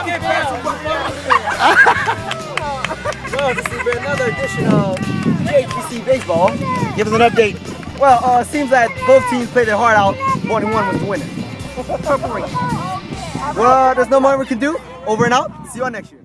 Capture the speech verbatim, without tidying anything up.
Well, this has been another edition of J P C Baseball. Give us an update. Well, uh, it seems that both teams played their heart out. One and one was the winner. Well, there's no more we can do. Over and out. See you all next year.